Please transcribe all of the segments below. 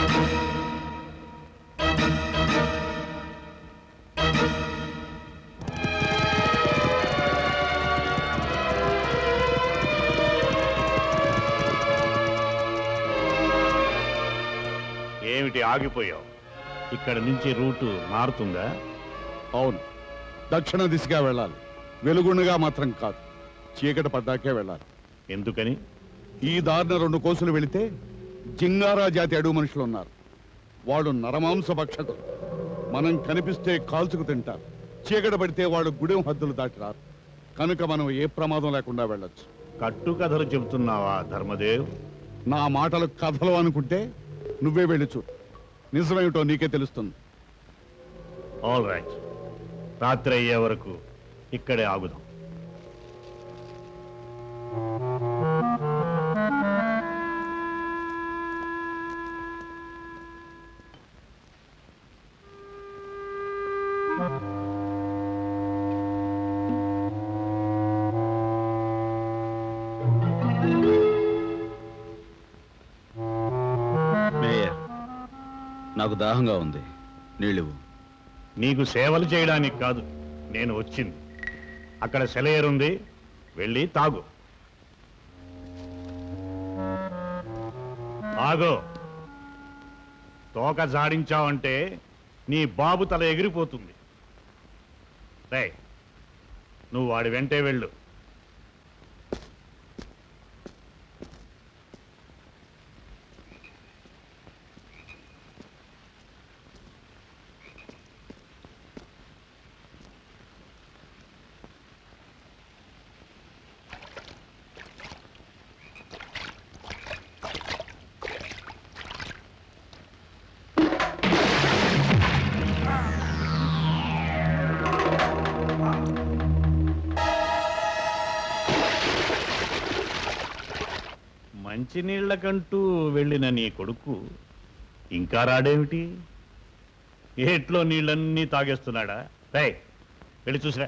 ఏమిటి ఆగిపోయావు? ఇక్కడ నుంచి రూటు మారుతుందా? అవును, దక్షిణ దిశగా వెళ్ళాలి. వెలుగుండగా మాత్రం కాదు, చీకటి పడ్డాకే వెళ్ళాలి. ఎందుకని? ఈ దారిన 2 కోసులు వెళితే జింగారా జాతి అడుగు మనుషులు ఉన్నారు. వాళ్ళు నరమాంస భక్షకులు. మనం కనిపిస్తే కాల్చుకు తింటారు. చీకటి పడితే వాళ్ళు గుడెం హద్దులు దాటి రారు. కనుక మనం ఏ ప్రమాదం లేకుండా వెళ్ళొచ్చు. కట్టుకథలు చెబుతున్నావా ధర్మదేవ్? నా మాటలు కథలు అనుకుంటే నువ్వే వెళ్ళి చూడు. నిజమేమిటో నీకే తెలుస్తుంది. ఆల్ రైట్, రాత్రి అయ్యే వరకు ఇక్కడే ఆగుదాం. మేయర్, నాకు దాహంగా ఉంది, నీళ్ళు. నీకు సేవలు చేయడానికి కాదు నేను వచ్చింది. అక్కడ సెలయేరుంది, వెళ్ళి తాగు. తాగు. తోక జాడించావంటే నీ బాబు తల ఎగిరిపోతుంది. రే, నువ్వు వాడి వెంటే వెళ్ళు. మంచినీళ్లకంటూ వెళ్ళిన నీ కొడుకు ఇంకా రాడేమిటి? ఏట్లో నీళ్ళన్నీ తాగేస్తున్నాడా? రే, వెళ్ళి చూసిరా.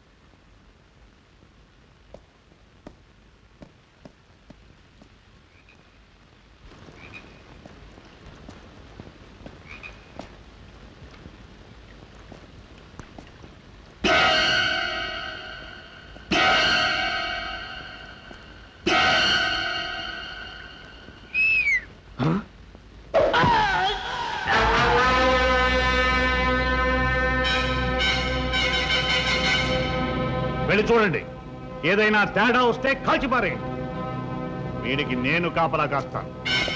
వెళ్ళి చూడండి, ఏదైనా తేడా వస్తే కాల్చిపారేయండి. వీడికి నేను కాపలా కాస్తాను.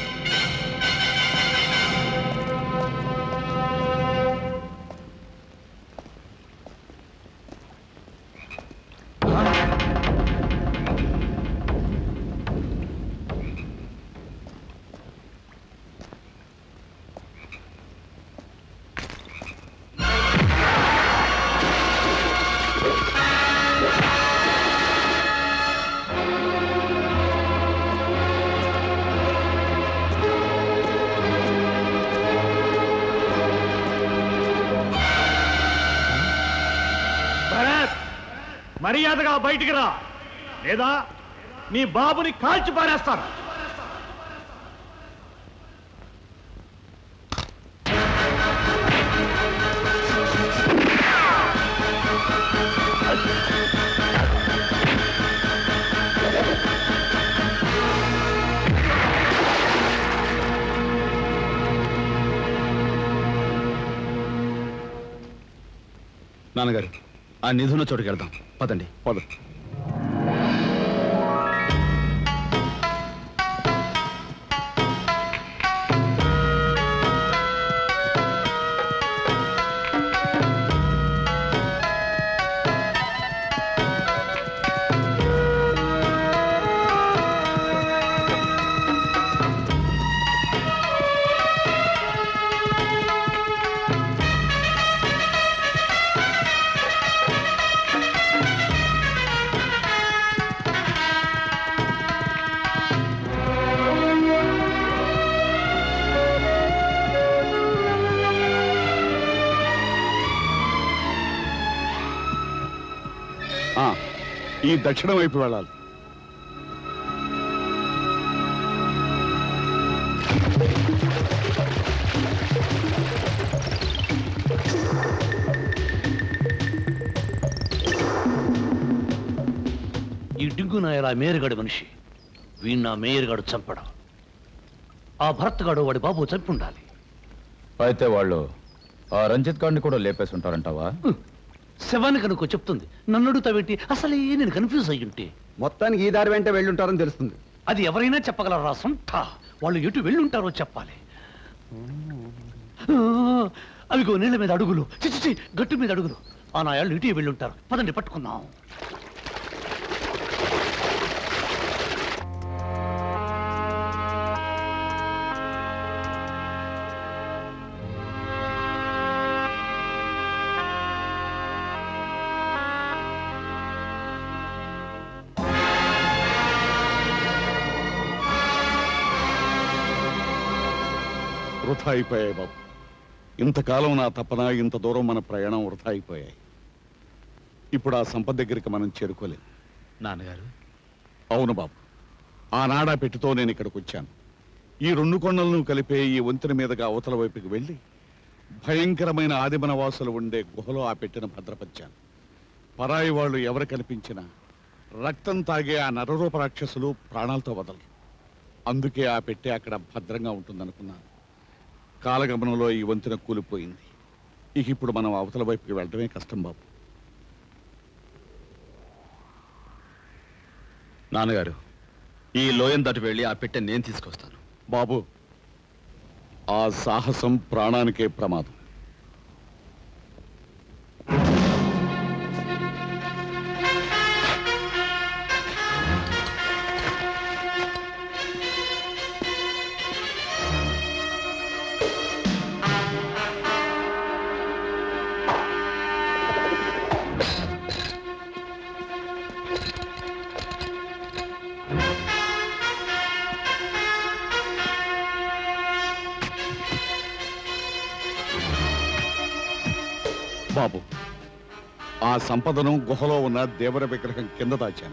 మర్యాదగా బయటికి రా, లేదా నీ బాబుని కాల్చి పారేస్తాను. నాన్నగారు, ఆ నిధున్న చోటుకి వెళ్దాం, పదండి. పద. ఈ దక్షిణం వైపు వెళ్ళాలి. నాయలా మేయర్గాడి మనిషి. వీణ్ నా మేయర్గాడు చంపడం. ఆ భరత్గాడు వాడి బాబు చంపి ఉండాలి. అయితే వాళ్ళు ఆ రంజిత్ గారిని కూడా లేపేసి ఉంటారంటావా? శవానికి అనుకో చెప్తుంది. నన్ను అడుగుతావేంటి? అసలే నేను కన్ఫ్యూజ్ అయ్యుంటే. మొత్తానికి ఈ దారి వెంట వెళ్ళుంటారని తెలుస్తుంది. అది ఎవరైనా చెప్పగలరా సొంత? వాళ్ళు ఎటు వెళ్ళుంటారో చెప్పాలి. అవిగో నీళ్ళ మీద అడుగులు, చిచి గట్టు మీద అడుగులు. ఆ నాయాళ్ళు ఇటు వెళ్ళుంటారు. పదండి పట్టుకుందాం. వృథా అయిపోయాయి బాబు. ఇంతకాలం నా తపన, ఇంత దూరం మన ప్రయాణం వృథా అయిపోయాయి. ఇప్పుడు ఆ సంపద దగ్గరికి మనం చేరుకోలేం. నాన్నగారు, అవును బాబు, ఆనాడా పెట్టితో నేను ఇక్కడికి వచ్చాను. ఈ 2 కొండలను కలిపే ఈ వంతెన మీదుగా అవతల వైపుకి వెళ్ళి భయంకరమైన ఆదిమనవాసులు ఉండే గుహలో ఆ పెట్టెను భద్రపరిచాను. పరాయి వాళ్ళు ఎవరు కనిపించినా రక్తం తాగే ఆ నరరూప రాక్షసులు ప్రాణాలతో వదలరు. అందుకే ఆ పెట్టె అక్కడ భద్రంగా ఉంటుందనుకున్నాను. కాలగమనంలో ఈ వంతెన కూలిపోయింది. ఇక ఇప్పుడు మనం అవతల వైపుకి వెళ్ళడమే కష్టం బాబు. నాన్నగారు, ఈ లోయం దాటి వెళ్ళి ఆ పెట్టె నేను తీసుకొస్తాను. బాబు, ఆ సాహసం ప్రాణానికే ప్రమాదం. బాబు, ఆ సంపదను గుహలో ఉన్న దేవర విగ్రహం కింద దాచాను.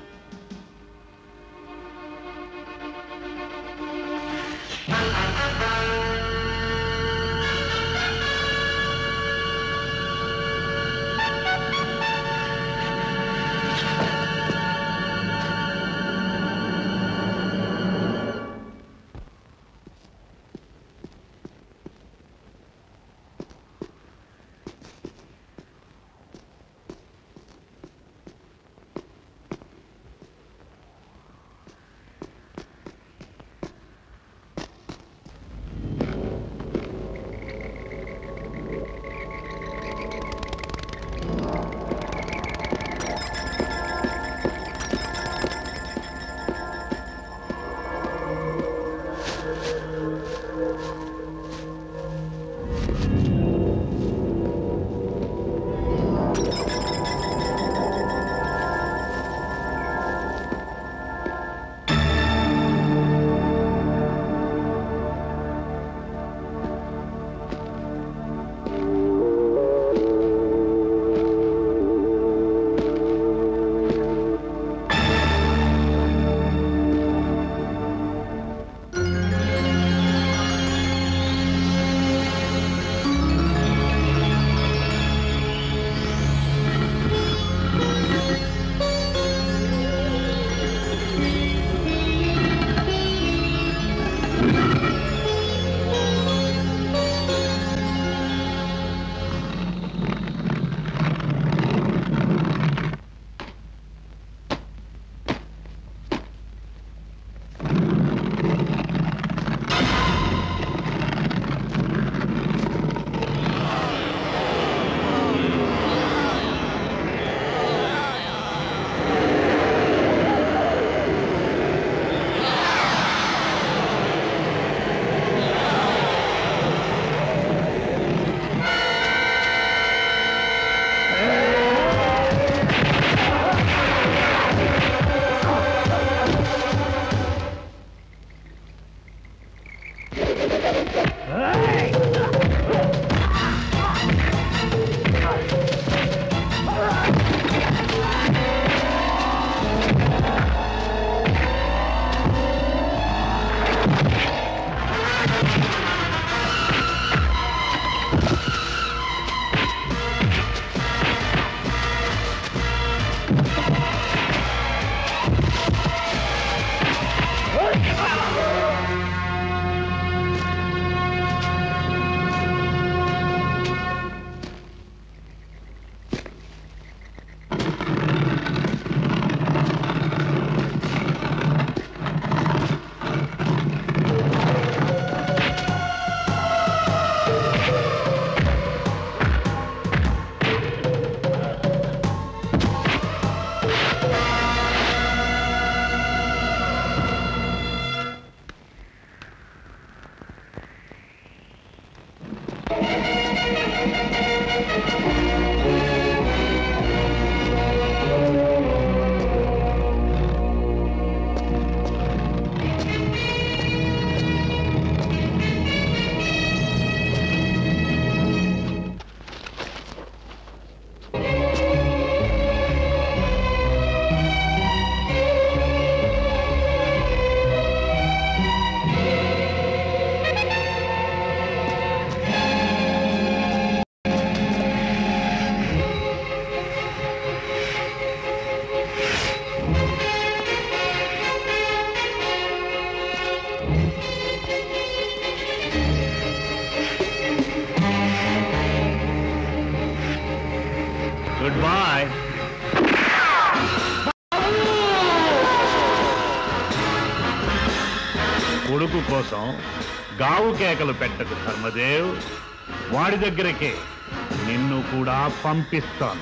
కొడుకు కోసం గావు కేకలు పెట్టకు ధర్మదేవ్. వాడి దగ్గరకే నిన్ను కూడా పంపిస్తాను.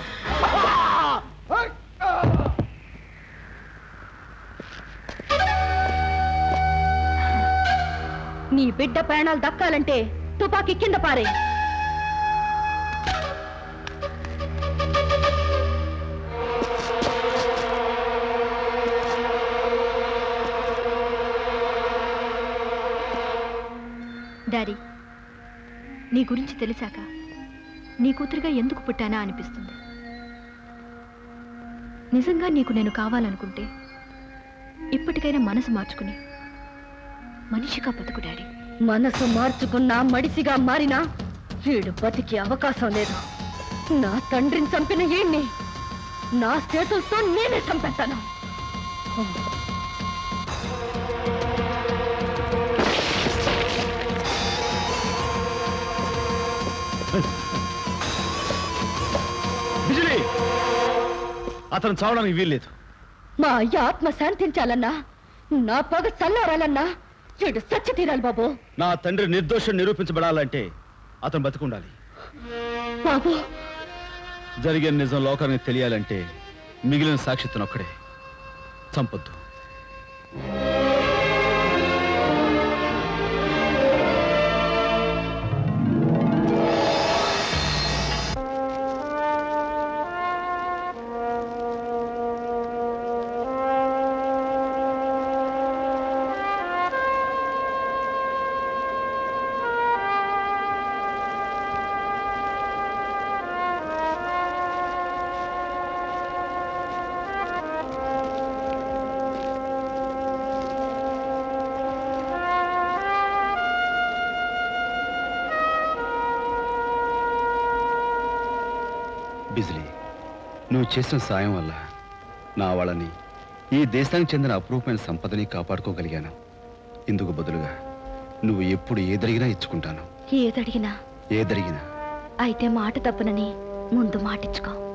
నీ బిడ్డ ప్రాణాలు దక్కాలంటే తుపాకీ కింద పారే. డాడీ, నీ గురించి తెలిసాక నీ కూతురుగా ఎందుకు పుట్టానా అనిపిస్తుంది. నిజంగా నీకు నేను కావాలనుకుంటే ఇప్పటికైనా మనసు మార్చుకుని మనిషిగా బతుకు డాడీ. మనసు మార్చుకున్నా మడిసిగా మారినా వీడు బతికే అవకాశం లేదు. నా తండ్రిని చంపిన ఏణ్ణి నా చేతులతో నేనే చంపేస్తాను. బిజిలీ, అతను చావడానికి వీల్లేదు. మా అయ్య ఆత్మ శాంతించాలన్నా, నా పగ చల్లారాలన్నా వీడు సత్య తీరాలి బాబు. నా తండ్రి నిర్దోషం నిరూపించబడాలంటే అతను బతుకుండాలి. బాబు, జరిగిన నిజం లోకానికి తెలియాలంటే మిగిలిన సాక్షితనొక్కడే. చంపొద్దు. బిజిలీ, నువ్వు చేసిన సాయం వల్ల నా వాళ్ళని, ఈ దేశానికి చెందిన అపురూపమైన సంపదని కాపాడుకోగలిగాను. ఇందుకు బదులుగా నువ్వు ఎప్పుడు ఏదడిగినా ఇచ్చుకుంటాను. ఏదడిగినా ఏదడిగినా అయితే మాట తప్పనని ముందు మాటిచ్చుకో.